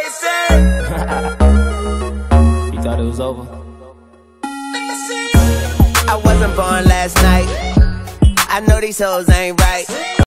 You thought it was over? I wasn't born last night. I know these hoes ain't right.